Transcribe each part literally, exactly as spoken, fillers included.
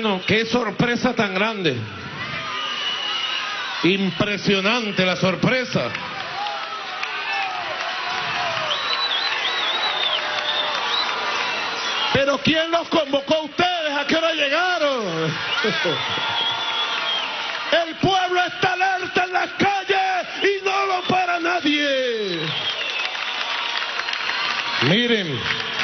Bueno, qué sorpresa tan grande. Impresionante la sorpresa. Pero ¿quién los convocó a ustedes? ¿A qué hora llegaron? El pueblo está alerta en las calles y no lo para nadie. Miren,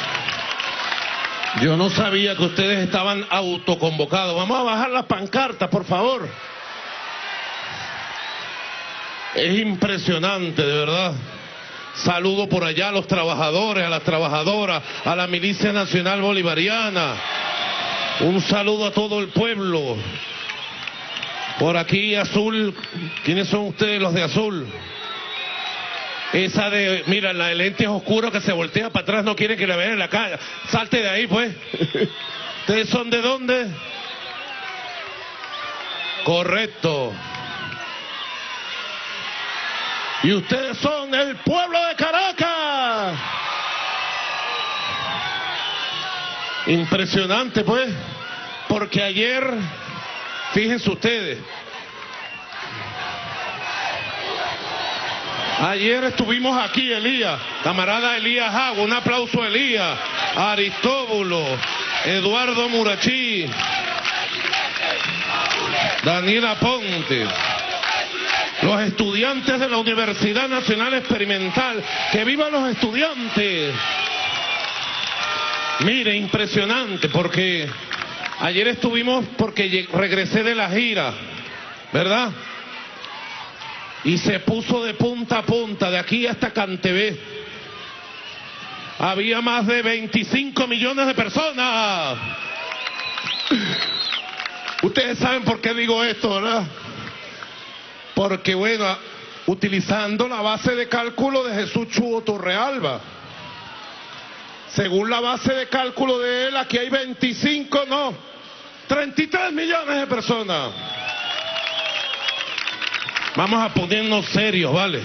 yo no sabía que ustedes estaban autoconvocados. Vamos a bajar las pancartas, por favor. Es impresionante, de verdad. Saludo por allá a los trabajadores, a las trabajadoras, a la Milicia Nacional Bolivariana. Un saludo a todo el pueblo. Por aquí, azul. ¿Quiénes son ustedes, los de azul? Esa de, mira, la de lentes oscuros que se voltea para atrás, no quiere que la vean en la calle. Salte de ahí, pues. ¿Ustedes son de dónde? Correcto. Y ustedes son el pueblo de Caracas. Impresionante, pues, porque ayer, fíjense ustedes, ayer estuvimos aquí, Elías, camarada Elías Agua, un aplauso a Elías, a Aristóbulo, Eduardo Murachí, Daniela Ponte, los estudiantes de la Universidad Nacional Experimental. ¡Que vivan los estudiantes! Mire, impresionante, porque ayer estuvimos, porque regresé de la gira, ¿verdad? Y se puso de punta a punta, de aquí hasta Cantebé. Había más de veinticinco millones de personas. Ustedes saben por qué digo esto, ¿verdad? Porque, bueno, utilizando la base de cálculo de Jesús Chuo Torrealba. Según la base de cálculo de él, aquí hay veinticinco, no, treinta y tres millones de personas. Vamos a ponernos serios, ¿vale?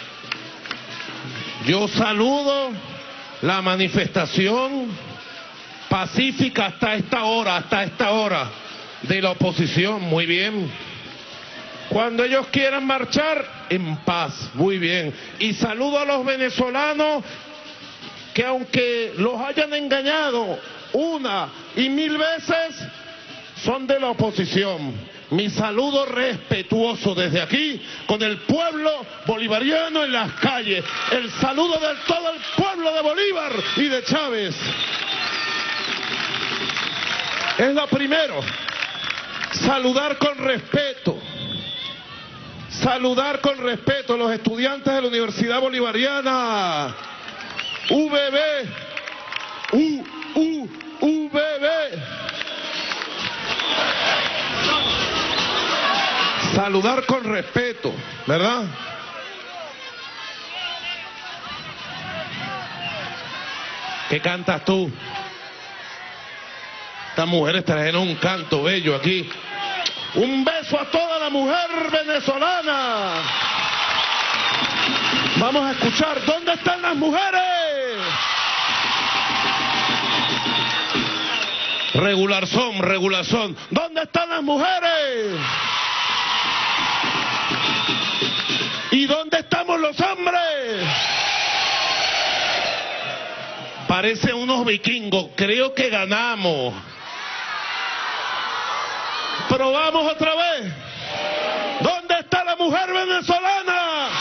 Yo saludo la manifestación pacífica hasta esta hora, hasta esta hora de la oposición, muy bien. Cuando ellos quieran marchar, en paz, muy bien. Y saludo a los venezolanos que, aunque los hayan engañado una y mil veces, son de la oposición. Mi saludo respetuoso desde aquí, con el pueblo bolivariano en las calles. El saludo de todo el pueblo de Bolívar y de Chávez. Es lo primero. Saludar con respeto. Saludar con respeto a los estudiantes de la Universidad Bolivariana. U B B. U, U, U B B. Saludar con respeto, ¿verdad? ¿Qué cantas tú? Estas mujeres trajeron un canto bello aquí. Un beso a toda la mujer venezolana. Vamos a escuchar. ¿Dónde están las mujeres? Regular son, regular son. ¿Dónde están las mujeres? ¿Y dónde estamos los hombres? Parecen unos vikingos. Creo que ganamos. Probamos otra vez. ¿Dónde está la mujer venezolana?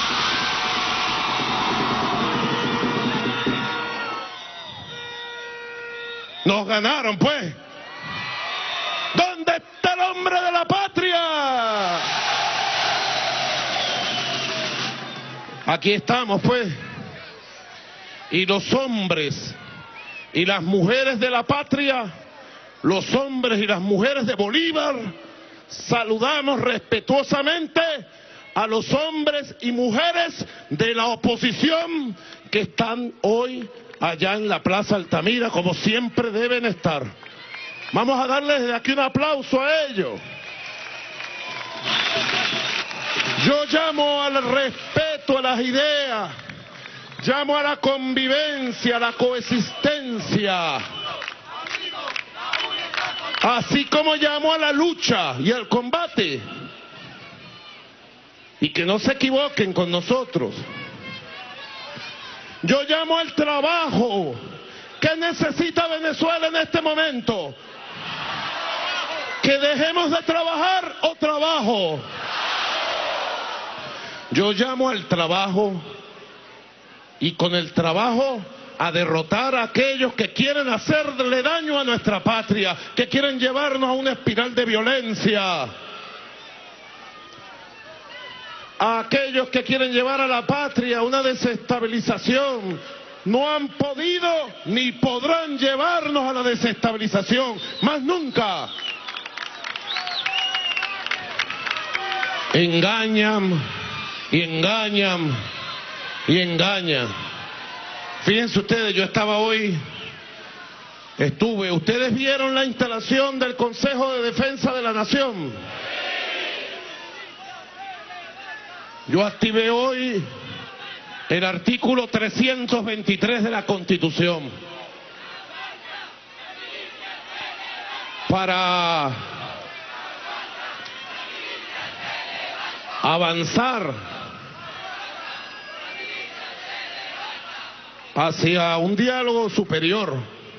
Nos ganaron, pues. ¿Dónde está el hombre de la patria? Aquí estamos, pues. Y los hombres y las mujeres de la patria, los hombres y las mujeres de Bolívar, saludamos respetuosamente a los hombres y mujeres de la oposición que están hoy allá en la Plaza Altamira, como siempre deben estar. Vamos a darles desde aquí un aplauso a ellos. Yo llamo al respeto a las ideas, llamo a la convivencia, a la coexistencia, Así como llamo a la lucha y al combate. Y que no se equivoquen con nosotros. Yo llamo al trabajo. ¿Qué necesita Venezuela en este momento? ¿Que dejemos de trabajar o trabajo? Yo llamo al trabajo y con el trabajo a derrotar a aquellos que quieren hacerle daño a nuestra patria, que quieren llevarnos a una espiral de violencia, a aquellos que quieren llevar a la patria a una desestabilización. No han podido ni podrán llevarnos a la desestabilización, más nunca. Engañan y engañan y engañan. Fíjense ustedes, yo estaba hoy, estuve, ustedes vieron la instalación del Consejo de Defensa de la Nación. Yo activé hoy el artículo trescientos veintitrés de la Constitución para avanzar hacia un diálogo superior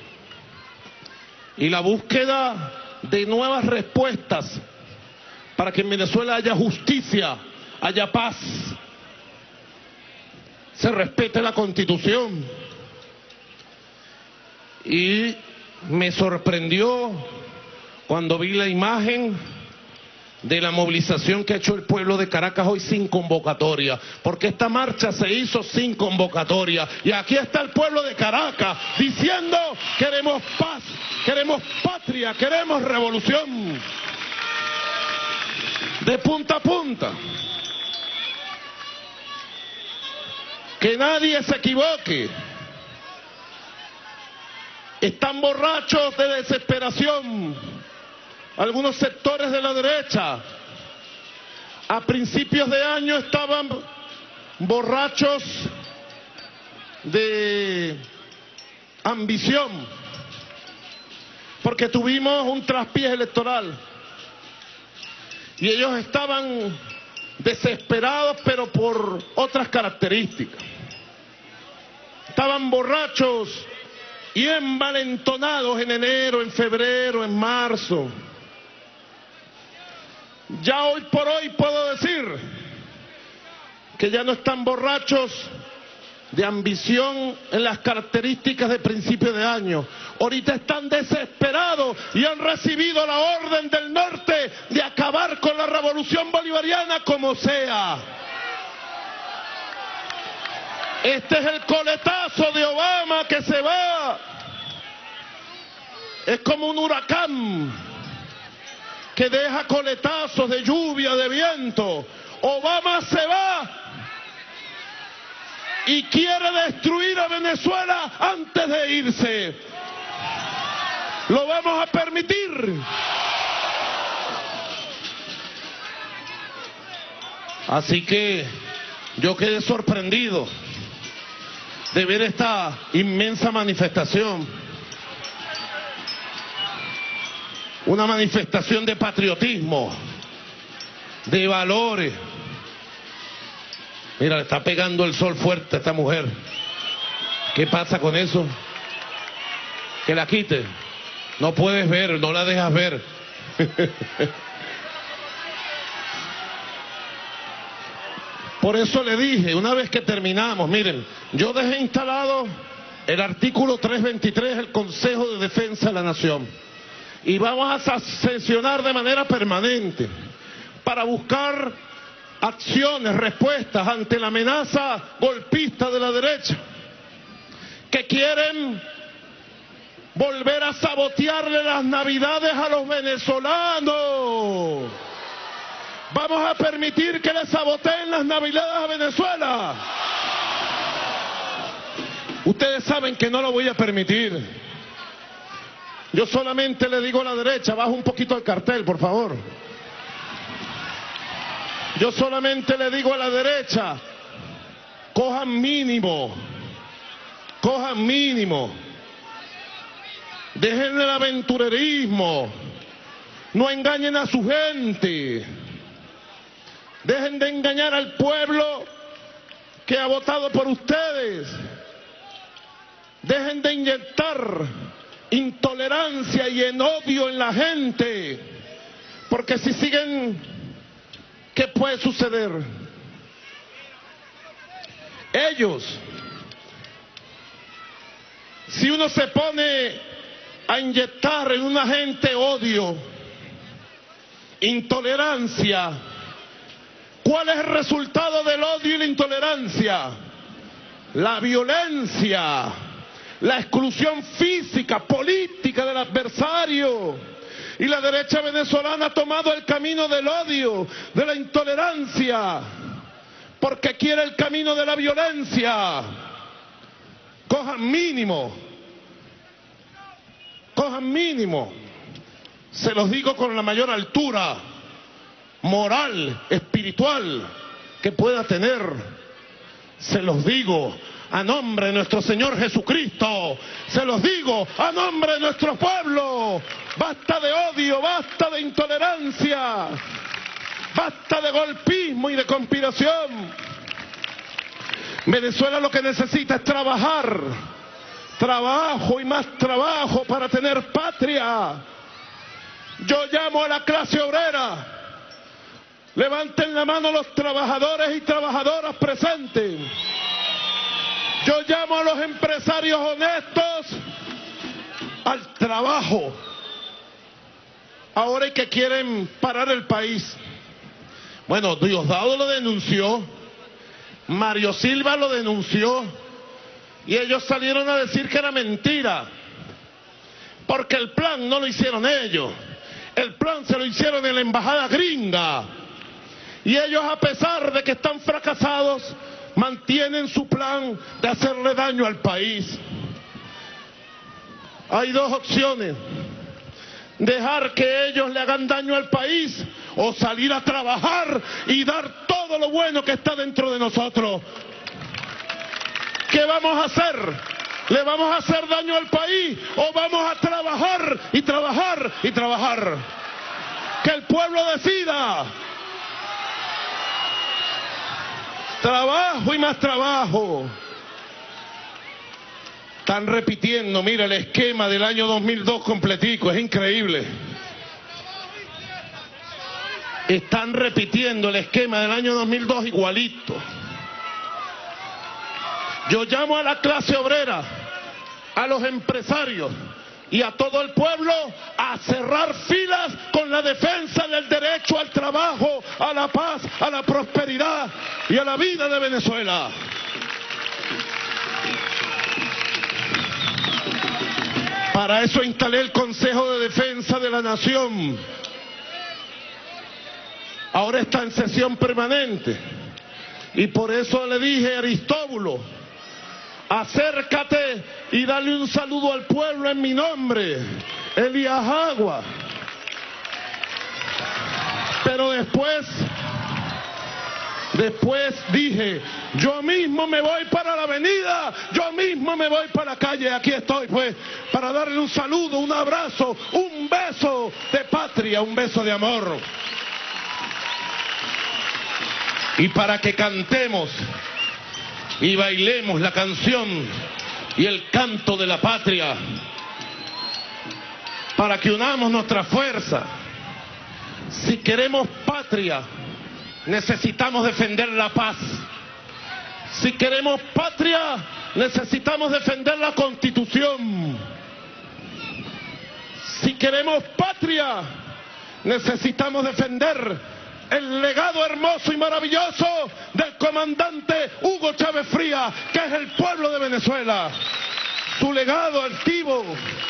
y la búsqueda de nuevas respuestas para que en Venezuela haya justicia, haya paz, se respete la Constitución. Y me sorprendió cuando vi la imagen de la movilización que ha hecho el pueblo de Caracas hoy sin convocatoria, porque esta marcha se hizo sin convocatoria, y aquí está el pueblo de Caracas diciendo: queremos paz, queremos patria, queremos revolución, de punta a punta. Que nadie se equivoque. Están borrachos de desesperación algunos sectores de la derecha. A principios de año estaban borrachos de ambición, porque tuvimos un traspié electoral y ellos estaban desesperados, pero por otras características. Estaban borrachos y envalentonados en enero, en febrero, en marzo. Ya hoy por hoy puedo decir que ya no están borrachos de ambición en las características de principio de año. Ahorita están desesperados y han recibido la orden del norte de acabar con la revolución bolivariana como sea. Este es el coletazo de Obama que se va. Es como un huracán que deja coletazos de lluvia, de viento. Obama se va y quiere destruir a Venezuela antes de irse. ¿Lo vamos a permitir? Así que yo quedé sorprendido de ver esta inmensa manifestación. Una manifestación de patriotismo, de valores. Mira, le está pegando el sol fuerte a esta mujer. ¿Qué pasa con eso? Que la quite. No puedes ver, no la dejas ver. Por eso le dije, una vez que terminamos, miren, yo dejé instalado el artículo trescientos veintitrés del Consejo de Defensa de la Nación. Y vamos a sesionar de manera permanente para buscar acciones, respuestas ante la amenaza golpista de la derecha, que quieren volver a sabotearle las navidades a los venezolanos. ¿Vamos a permitir que le saboteen las navidades a Venezuela? Ustedes saben que no lo voy a permitir. Yo solamente le digo a la derecha, baja un poquito el cartel, por favor. Yo solamente le digo a la derecha, cojan mínimo, cojan mínimo, dejen el aventurerismo, No engañen a su gente. Dejen de engañar al pueblo que ha votado por ustedes. Dejen de inyectar intolerancia y en odio en la gente. Porque si siguen, ¿qué puede suceder? Ellos, si uno se pone a inyectar en una gente odio, intolerancia, ¿cuál es el resultado del odio y la intolerancia? La violencia, la exclusión física, política del adversario. Y la derecha venezolana ha tomado el camino del odio, de la intolerancia, porque quiere el camino de la violencia. Cojan mínimo, cojan mínimo, se los digo con la mayor altura moral, espiritual que pueda tener, se los digo a nombre de nuestro Señor Jesucristo, se los digo a nombre de nuestro pueblo. Basta de odio, basta de intolerancia, basta de golpismo y de conspiración. Venezuela lo que necesita es trabajar, trabajo y más trabajo para tener patria. Yo llamo a la clase obrera, levanten la mano los trabajadores y trabajadoras presentes. Yo llamo a los empresarios honestos al trabajo. Ahora hay que quieren parar el país. Bueno, Diosdado lo denunció, Mario Silva lo denunció, y ellos salieron a decir que era mentira, porque el plan no lo hicieron ellos, el plan se lo hicieron en la embajada gringa, y ellos, a pesar de que están fracasados, mantienen su plan de hacerle daño al país. Hay dos opciones: dejar que ellos le hagan daño al país o salir a trabajar y dar todo lo bueno que está dentro de nosotros. ¿Qué vamos a hacer? ¿Le vamos a hacer daño al país o vamos a trabajar y trabajar y trabajar? Que el pueblo decida. Trabajo y más trabajo. Están repitiendo, mira, el esquema del año dos mil dos completico, es increíble. Están repitiendo el esquema del año dos mil dos igualito. Yo llamo a la clase obrera, a los empresarios y a todo el pueblo a cerrar filas con la defensa del derecho al trabajo, a la paz, a la prosperidad y a la vida de Venezuela. Para eso instalé el Consejo de Defensa de la Nación. Ahora está en sesión permanente. Y por eso le dije a Aristóbulo, acércate y dale un saludo al pueblo en mi nombre, Elías Agua. Pero después, después dije, yo mismo me voy para la avenida, yo mismo me voy para la calle, aquí estoy pues, para darle un saludo, un abrazo, un beso de patria, un beso de amor. Y para que cantemos y bailemos la canción y el canto de la patria, para que unamos nuestra fuerza. Si queremos patria, necesitamos defender la paz. Si queremos patria, necesitamos defender la Constitución. Si queremos patria, necesitamos defender el legado hermoso y maravilloso del comandante Hugo Chávez Frías, que es el pueblo de Venezuela. Su legado altivo.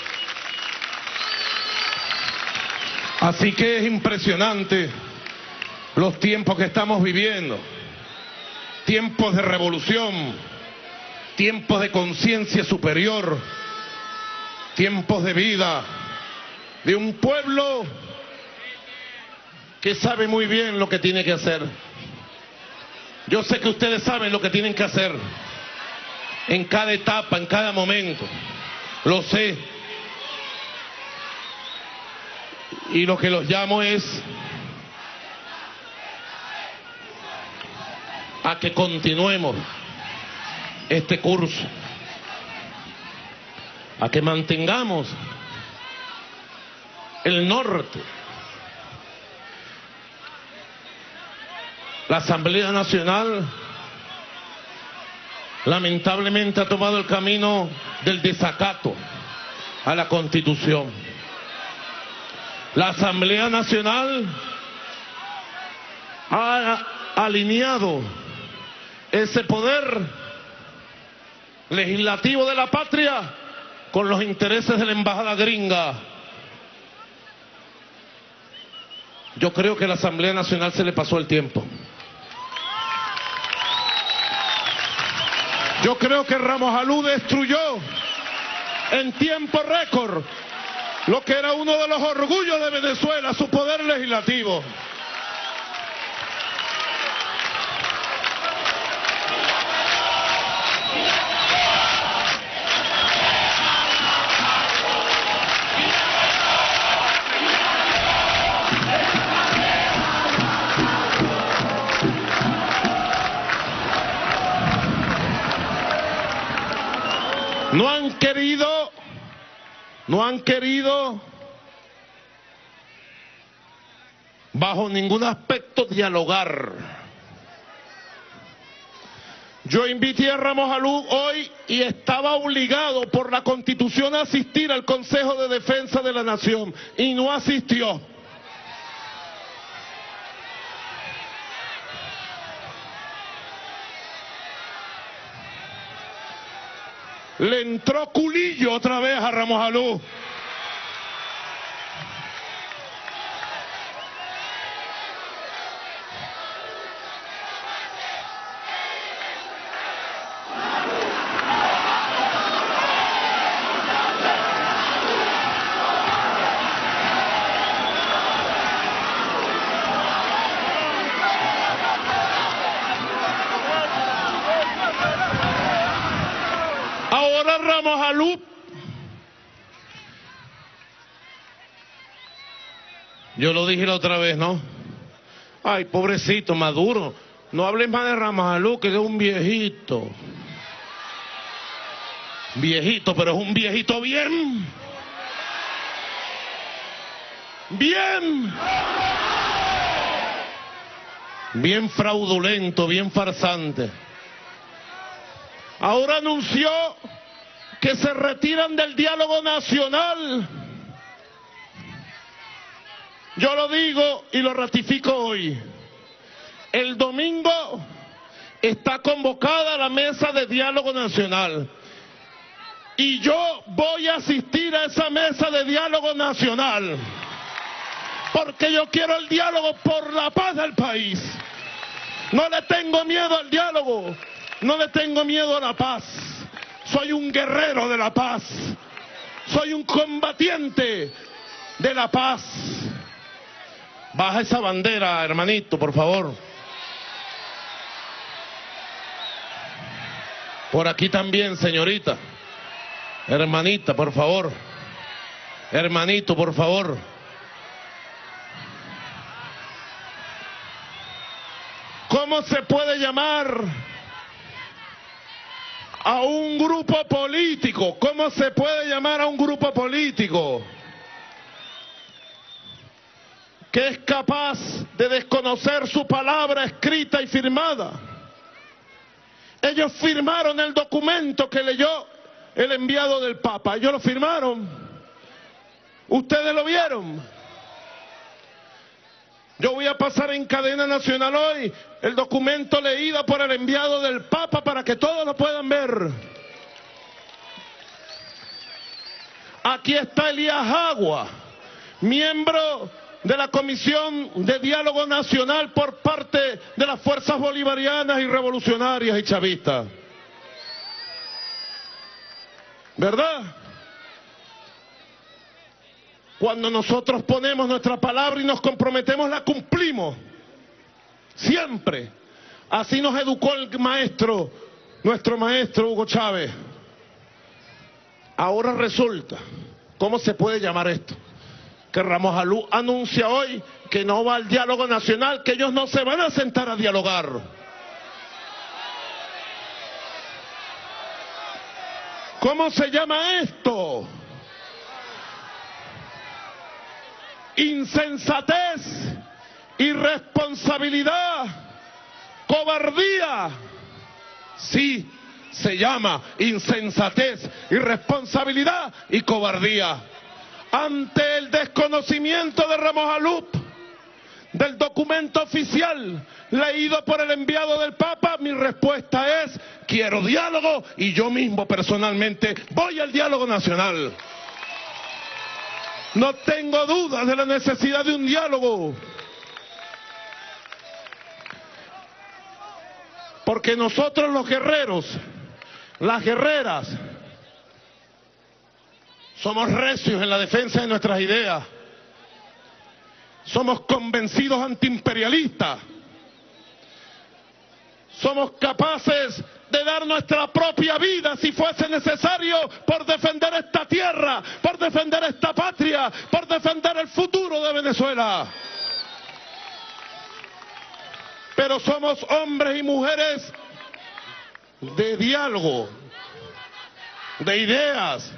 Así que es impresionante los tiempos que estamos viviendo. Tiempos de revolución, tiempos de conciencia superior, tiempos de vida de un pueblo que sabe muy bien lo que tiene que hacer. Yo sé que ustedes saben lo que tienen que hacer en cada etapa, en cada momento. Lo sé. Y lo que los llamo es a que continuemos este curso, a que mantengamos el norte. La Asamblea Nacional lamentablemente ha tomado el camino del desacato a la Constitución. La Asamblea Nacional ha alineado ese poder legislativo de la patria con los intereses de la embajada gringa. Yo creo que a la Asamblea Nacional se le pasó el tiempo. Yo creo que Ramos Alú destruyó en tiempo récord lo que era uno de los orgullos de Venezuela, su poder legislativo. No han querido, no han querido, bajo ningún aspecto, dialogar. Yo invité a Ramos Alú hoy y estaba obligado por la Constitución a asistir al Consejo de Defensa de la Nación y no asistió. Le entró culillo otra vez a Ramos Alú. Ahora Ramos Alú, yo lo dije la otra vez, ¿no? Ay, pobrecito Maduro, no hables más de Ramos Alú, que es un viejito. Viejito, pero es un viejito bien. Bien. Bien fraudulento, bien farsante. Ahora anunció que se retiran del diálogo nacional. Yo lo digo y lo ratifico hoy. El domingo está convocada la mesa de diálogo nacional. Y yo voy a asistir a esa mesa de diálogo nacional. Porque yo quiero el diálogo por la paz del país. No le tengo miedo al diálogo. No le tengo miedo a la paz. Soy un guerrero de la paz. Soy un combatiente de la paz. Baja esa bandera, hermanito, por favor. Por aquí también, señorita. Hermanita, por favor. Hermanito, por favor. ¿Cómo se puede llamar a un grupo político? ¿Cómo se puede llamar a un grupo político que es capaz de desconocer su palabra escrita y firmada? Ellos firmaron el documento que leyó el enviado del Papa. Ellos lo firmaron. ¿Ustedes lo vieron? Yo voy a pasar en cadena nacional hoy el documento leído por el enviado del Papa para que todos lo puedan ver. Aquí está Elías Agua, miembro de la Comisión de Diálogo Nacional por parte de las fuerzas bolivarianas y revolucionarias y chavistas. ¿Verdad? Cuando nosotros ponemos nuestra palabra y nos comprometemos, la cumplimos. Siempre. Así nos educó el maestro, nuestro maestro Hugo Chávez. Ahora resulta, ¿cómo se puede llamar esto? que Ramos Alú anuncia hoy que no va al diálogo nacional, que ellos no se van a sentar a dialogar. ¿Cómo se llama esto? Insensatez, irresponsabilidad, cobardía. Sí, se llama insensatez, irresponsabilidad y cobardía. Ante el desconocimiento de Ramos Alú del documento oficial leído por el enviado del Papa, mi respuesta es: quiero diálogo, y yo mismo personalmente voy al diálogo nacional. No tengo dudas de la necesidad de un diálogo, porque nosotros los guerreros, las guerreras, somos recios en la defensa de nuestras ideas, somos convencidos antiimperialistas, somos capaces de dar nuestra propia vida si fuese necesario por defender esta tierra, por defender esta patria, por defender el futuro de Venezuela. Pero somos hombres y mujeres de diálogo, de ideas.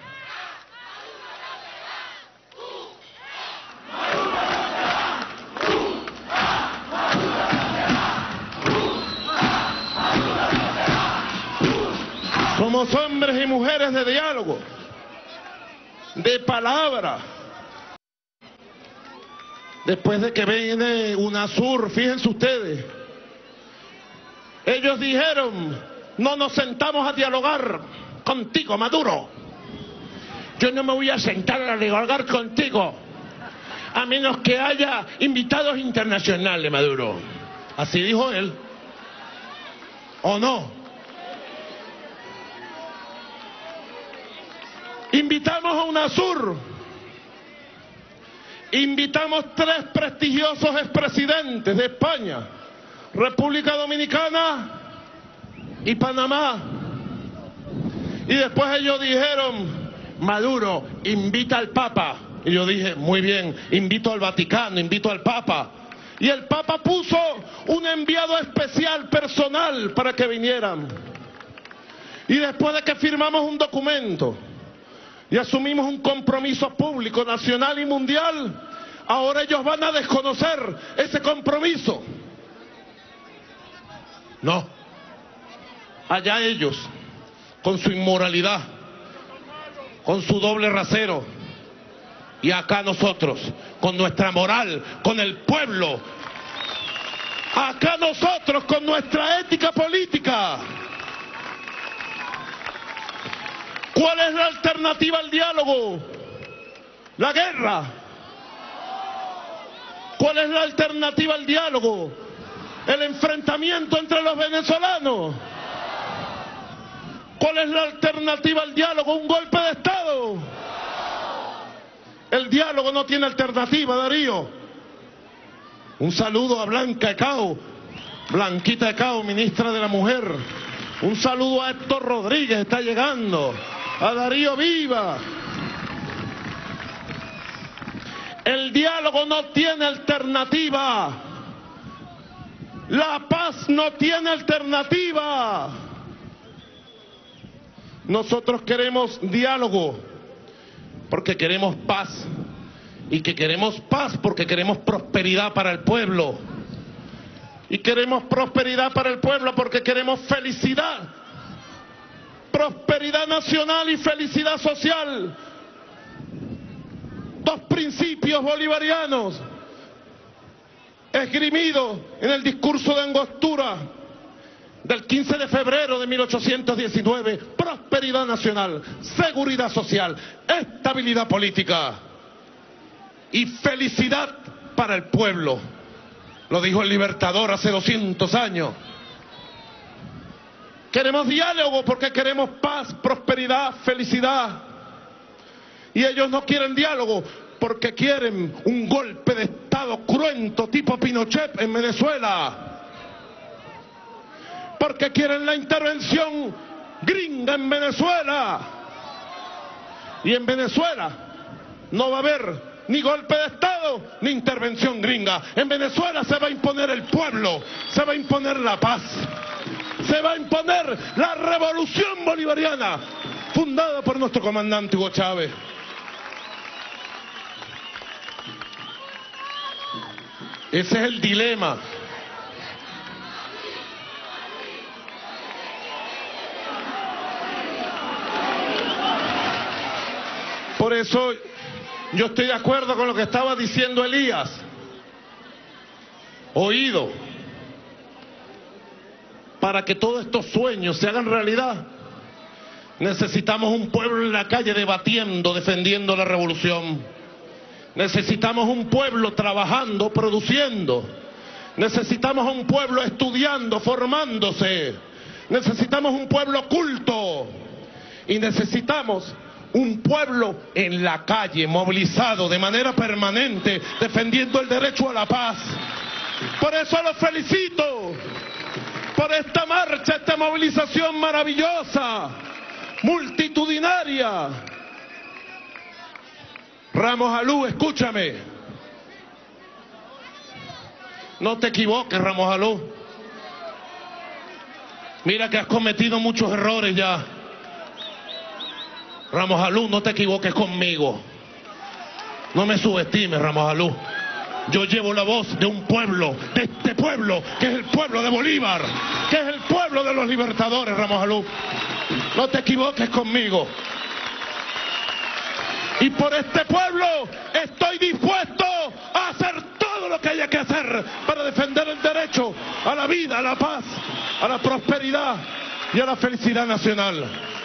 Somos hombres y mujeres de diálogo, de palabra. Después de que viene UNASUR, fíjense ustedes, ellos dijeron: no nos sentamos a dialogar contigo, Maduro. Yo no me voy a sentar a dialogar contigo, a menos que haya invitados internacionales, Maduro. Así dijo él. ¿O no? Invitamos a UNASUR, invitamos tres prestigiosos expresidentes de España, República Dominicana y Panamá. Y después ellos dijeron: Maduro, invita al Papa. Y yo dije: muy bien, invito al Vaticano, invito al Papa. Y el Papa puso un enviado especial personal para que vinieran. Y después de que firmamos un documento y asumimos un compromiso público, nacional y mundial, ahora ellos van a desconocer ese compromiso. No. Allá ellos, con su inmoralidad, con su doble rasero. Y acá nosotros, con nuestra moral, con el pueblo. Acá nosotros, con nuestra ética política. ¿Cuál es la alternativa al diálogo? La guerra. ¿Cuál es la alternativa al diálogo? El enfrentamiento entre los venezolanos. ¿Cuál es la alternativa al diálogo? Un golpe de Estado. El diálogo no tiene alternativa, Darío. Un saludo a Blanca Ecao, Blanquita Ecao, ministra de la Mujer. Un saludo a Héctor Rodríguez, está llegando. A Darío Viva. El diálogo no tiene alternativa. La paz no tiene alternativa. Nosotros queremos diálogo porque queremos paz, y que queremos paz porque queremos prosperidad para el pueblo, y queremos prosperidad para el pueblo porque queremos felicidad, prosperidad nacional y felicidad social. Dos principios bolivarianos esgrimidos en el discurso de Angostura del quince de febrero de mil ochocientos diecinueve, prosperidad nacional, seguridad social, estabilidad política y felicidad para el pueblo. Lo dijo el Libertador hace doscientos años. Queremos diálogo porque queremos paz, prosperidad, felicidad. Y ellos no quieren diálogo porque quieren un golpe de Estado cruento tipo Pinochet en Venezuela. Porque quieren la intervención gringa en Venezuela. Y en Venezuela no va a haber ni golpe de Estado, ni intervención gringa. En Venezuela se va a imponer el pueblo, se va a imponer la paz, se va a imponer la revolución bolivariana, fundada por nuestro comandante Hugo Chávez. Ese es el dilema. Por eso yo estoy de acuerdo con lo que estaba diciendo Elías. Oído. Para que todos estos sueños se hagan realidad, necesitamos un pueblo en la calle debatiendo, defendiendo la revolución. Necesitamos un pueblo trabajando, produciendo. Necesitamos un pueblo estudiando, formándose. Necesitamos un pueblo culto. Y necesitamos un pueblo en la calle, movilizado de manera permanente, defendiendo el derecho a la paz. Por eso los felicito, por esta marcha, esta movilización maravillosa, multitudinaria. Ramos Alú, escúchame. No te equivoques, Ramos Alú. Mira que has cometido muchos errores ya. Ramos Alú, no te equivoques conmigo. No me subestimes, Ramos Alú. Yo llevo la voz de un pueblo, de este pueblo, que es el pueblo de Bolívar, que es el pueblo de los libertadores, Ramos Alú. No te equivoques conmigo. Y por este pueblo estoy dispuesto a hacer todo lo que haya que hacer para defender el derecho a la vida, a la paz, a la prosperidad y a la felicidad nacional.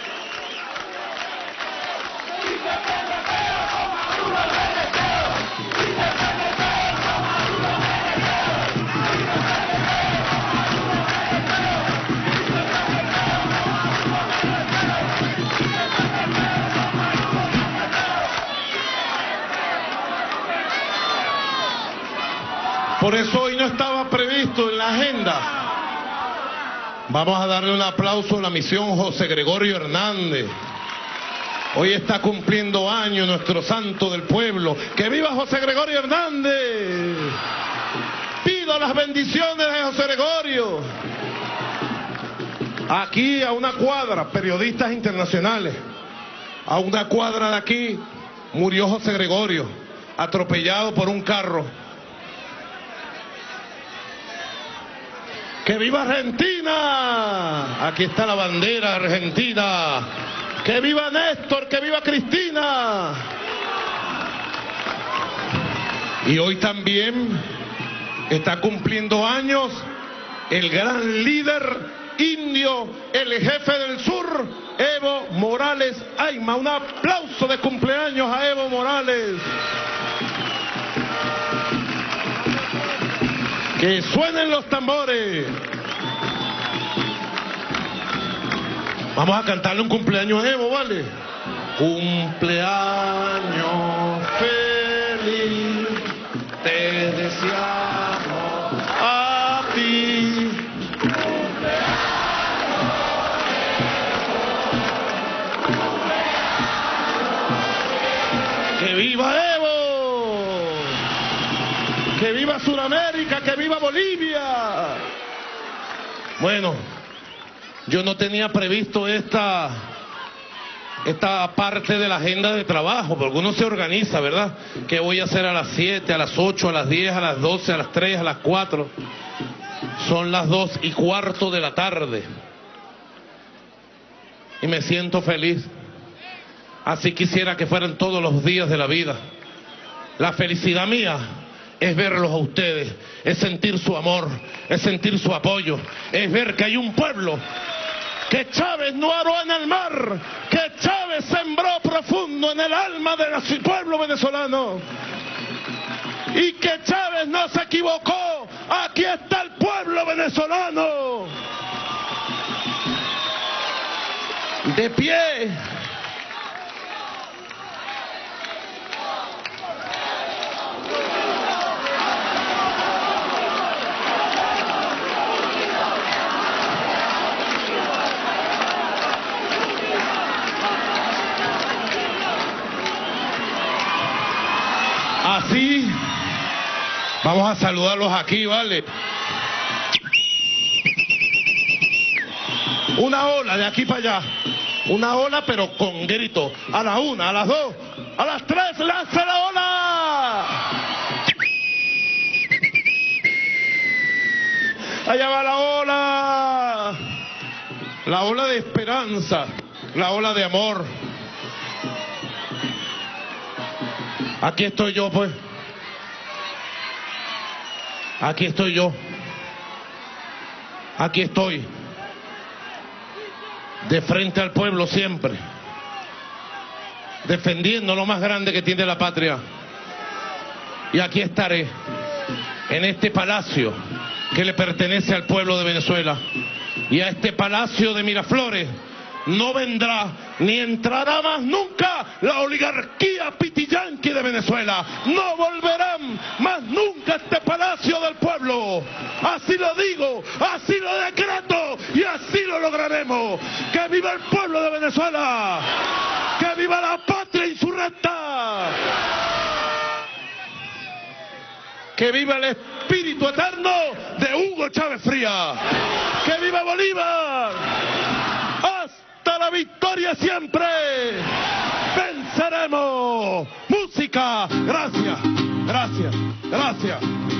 Por eso hoy no estaba previsto en la agenda. Vamos a darle un aplauso a la misión José Gregorio Hernández. Hoy está cumpliendo años nuestro santo del pueblo. ¡Que viva José Gregorio Hernández! Pido las bendiciones de José Gregorio. Aquí a una cuadra, periodistas internacionales, a una cuadra de aquí murió José Gregorio, atropellado por un carro. ¡Que viva Argentina! Aquí está la bandera argentina. ¡Que viva Néstor! ¡Que viva Cristina! Y hoy también está cumpliendo años el gran líder indio, el jefe del sur, Evo Morales Ayma. Un aplauso de cumpleaños a Evo Morales. ¡Que suenen los tambores! Vamos a cantarle un cumpleaños a Evo, ¿vale? Cumpleaños feliz, te deseamos a ti. ¡Que viva Evo! ¡Que viva Sudamérica! ¡Que viva Bolivia! Bueno, yo no tenía previsto esta, esta parte de la agenda de trabajo, porque uno se organiza, ¿verdad? ¿Qué voy a hacer a las siete, a las ocho, a las diez, a las doce, a las tres, a las cuatro? Son las dos y cuarto de la tarde. Y me siento feliz. Así quisiera que fueran todos los días de la vida. La felicidad mía es verlos a ustedes, es sentir su amor, es sentir su apoyo, es ver que hay un pueblo que Chávez no aró en el mar, que Chávez sembró profundo en el alma del pueblo venezolano y que Chávez no se equivocó. Aquí está el pueblo venezolano de pie. Vamos a saludarlos aquí, ¿vale? Una ola de aquí para allá. Una ola pero con grito. A la una, a las dos, a las tres, ¡lanza la ola! Allá va la ola. La ola de esperanza. La ola de amor. Aquí estoy yo, pues. Aquí estoy yo. Aquí estoy. De frente al pueblo siempre. Defendiendo lo más grande que tiene la patria. Y aquí estaré. En este palacio que le pertenece al pueblo de Venezuela. Y a este palacio de Miraflores no vendrá ni entrará más nunca la oligarquía pitiyanqui de Venezuela. No volverán más nunca a este palacio del pueblo. Así lo digo, así lo decreto y así lo lograremos. ¡Que viva el pueblo de Venezuela! ¡Que viva la patria insurrecta! ¡Que viva el espíritu eterno de Hugo Chávez Frías! ¡Que viva Bolívar! ¡Hasta la victoria siempre! ¡Venceremos! ¡Música! Gracias, gracias, gracias.